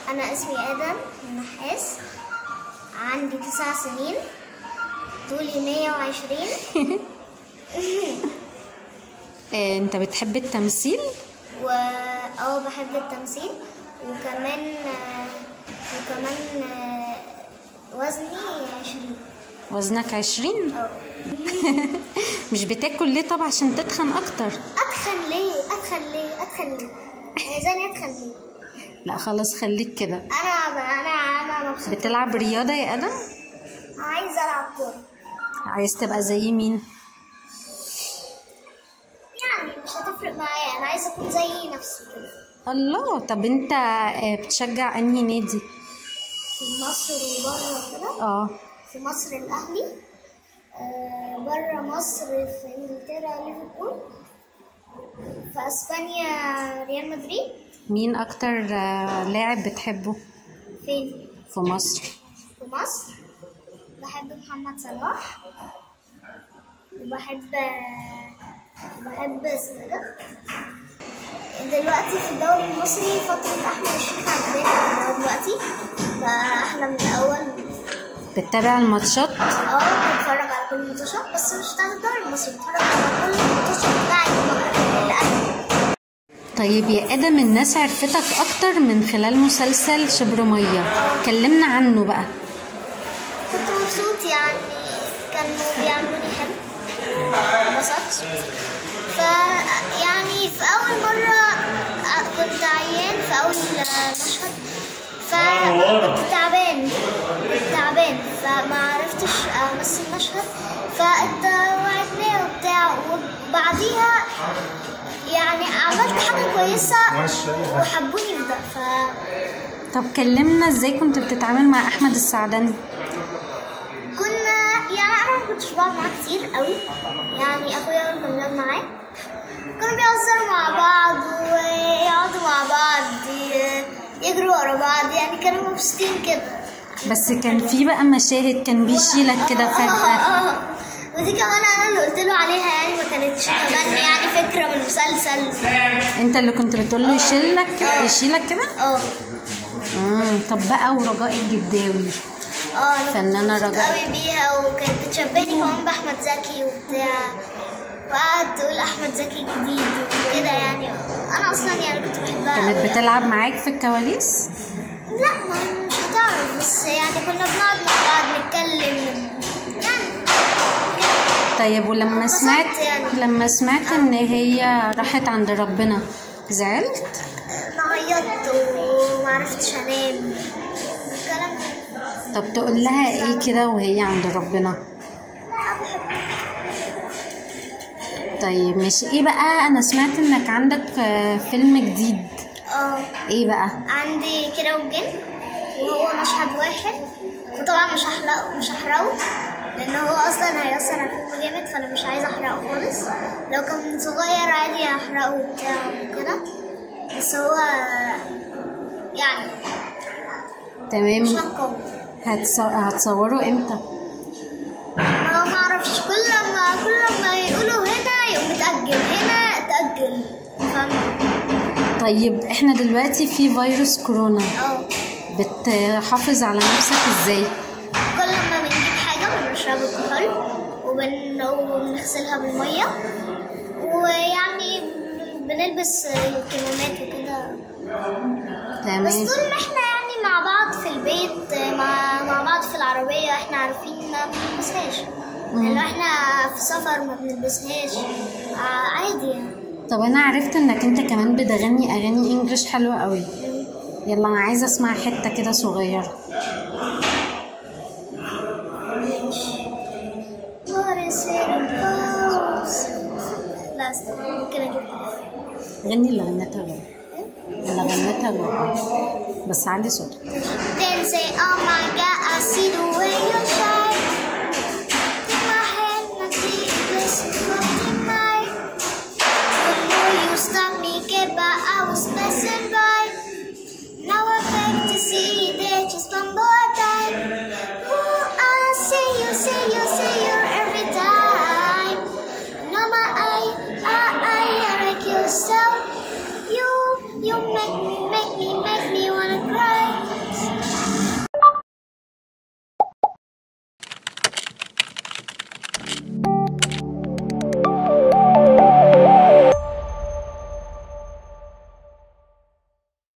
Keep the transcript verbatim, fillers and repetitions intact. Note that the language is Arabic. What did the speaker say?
أنا اسمي آدم النحاس، عندي تسع سنين، طولي مية وعشرين. انت بتحب التمثيل؟ و اه بحب التمثيل، وكمان وكمان وزني عشرين. وزنك عشرين؟ اه. مش بتاكل ليه طب عشان تتخن اكتر؟ اتخن ليه؟ اتخن ليه؟ اتخن ليه؟ عايزاني اتخن ليه؟ لا خلاص خليك كده. انا انا انا مبسوطه. بتلعب رياضه يا ادم؟ عايزه العب كوره. عايز تبقى زي مين؟ يعني مش هتفرق معايا، انا عايزه اكون زي نفسي كده. الله، طب انت بتشجع انهي نادي؟ في مصر وبره كده؟ اه. في مصر الاهلي، آه بره مصر في انجلترا ليفربول، في اسبانيا ريال مدريد. مين اكتر لاعب بتحبه؟ فين؟ في مصر. في مصر بحب محمد صلاح، وبحب بحب اسمه دلوقتي في الدوري المصري فترة أحمد الشيخ عجباني دلوقتي، فأحلى من الأول. بتتابع الماتشات؟ اه بتفرج على كل الماتشات، بس مش بتاعت الدوري المصري، بتفرج على كل الماتشات بتاعت الأهلي. طيب يا آدم، الناس عرفتك أكتر من خلال مسلسل شبر مية، كلمنا عنه بقى. كنت مبسوط يعني، كانوا بيعملوني حلو، انبسطت. ف يعني في أول مرة كنت عيان في أول مشهد، فكنت تعبان كنت تعبان فما عرفتش أمثل المشهد، فاتوعدني وبتاع، وبعديها يعني عملت حاجة كويسة وحبوني في ده. ف طب كلمنا ازاي كنت بتتعامل مع أحمد السعدني؟ كنا يعني أنا ما كنتش بقعد معاه كتير قوي، يعني أخويا كنا بنقعد معاه، كانوا بيهزروا مع بعض ويقعدوا مع بعض يجروا ورا بعض، يعني كانوا مبسوطين كده. بس كان في بقى مشاهد كان بيشيلك كده فجأة، ودي كمان انا اللي قلت له عليها، يعني ما كانتش كمان يعني فكره من المسلسل. انت اللي كنت بتقول له يشيلك يشيلك كده؟ اه. امم طب بقى ورجاء الجداوي؟ اه فنانه رجاء قوي بيها، وكانت بتشبهني كمان باحمد زكي وبتاع، وقعدت تقول احمد زكي جديد وكده، يعني انا اصلا يعني كنت بحبها. كانت بتلعب معاك في الكواليس؟ لا ما مش هتعرف، بس يعني كنا بنقعد مع بعض نتكلم يعني. طيب ولما سمعت يعني. لما سمعت ان هي راحت عند ربنا زعلت؟ انا عيطت ومعرفتش انام الكلام. طب تقول لها ايه كده وهي عند ربنا؟ طيب ماشي. ايه بقى، انا سمعت انك عندك فيلم جديد. اه. ايه بقى؟ عندي كيرة والجن، وهو مشهد واحد، وطبعا مش هحرقه مش هحرقه لان هو اصلا هيأثر على الفيلم جامد، فانا مش عايزه احرقه خالص. لو كان صغير عادي هحرقه وبتاع وكده، بس هو يعني تمام. مش هنقوم. هتص... هتصوره امتى؟ ما ما اعرفش، كل ما كل ما يقولوا هنا يقوم متأجل، هنا تأجل، فاهمة؟ طيب احنا دلوقتي في فيروس كورونا، اه بتحافظ على نفسك ازاي؟ كل ما بنجيب حاجة بنشرب الكحول وبن... وبنغسلها بالمية، ويعني بنلبس الكمامات وكده. تمام. بس طول ما احنا يعني مع بعض في البيت، مع, مع بعض في العربية، احنا عارفين ما بنلبسهاش، لأن احنا في سفر ما بنلبسهاش عادي يعني. طب انا عرفت انك انت كمان بتغني اغاني انجليش حلوه قوي، يلا انا عايزه اسمع حته كده صغيره. لا ممكن اجيب غني اللي غنتها غلط، اللي غنتها غلط، بس عندي صوت. Then say oh my god I see the way you shine, take my hand and see it listen for tonight. The more you stop me get by I was messing